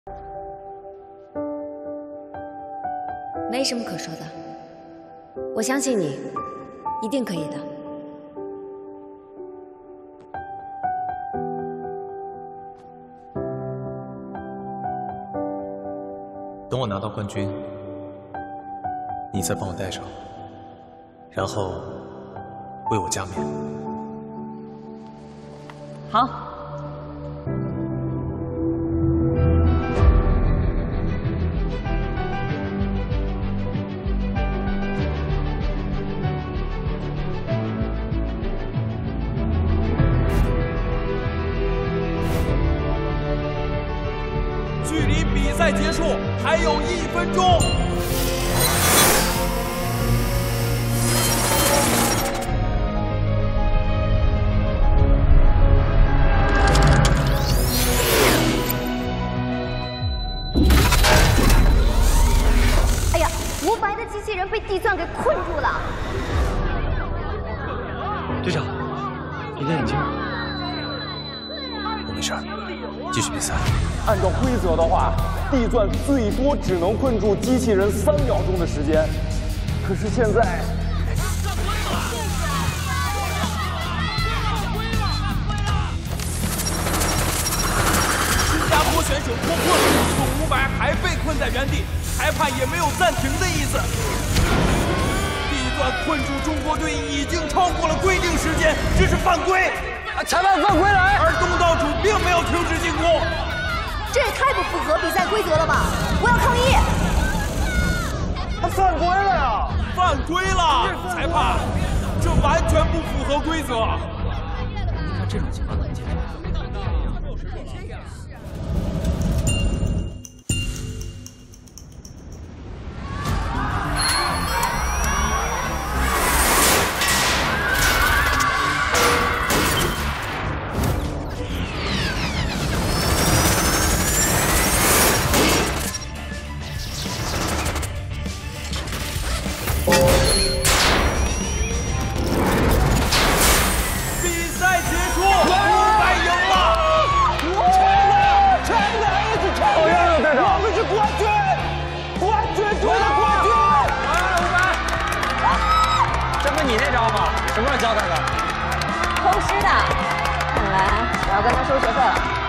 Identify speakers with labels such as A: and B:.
A: 没什么可说的，我相信你，一定可以的。
B: 等我拿到冠军，你再帮我戴上，然后为我加冕。
C: 好。
D: 距离比赛结束还有1分钟。
E: 哎呀，无白的机器人被地钻给困住了。
B: 队长，你的眼睛？我没事儿，继续比赛。
F: 按照规则的话，地钻最多只能困住机器人3秒钟的时间。可是现在，
D: 新加坡选手脱困，宋无白还被困在原地，裁判也没有暂停的意思。地钻困住中国队已经超过了规定时间，这是犯规。
F: 裁判犯规来！
D: 而东道主并没有停止进攻。
E: 这也太不符合比赛规则了吧！我要抗议！
F: 他犯规了呀！
D: 犯规了！裁判，这完全不符合规则。
B: 那这种情况怎么解决？
C: 什么时候教他的？
E: 偷师的，看来我要跟他收学费了。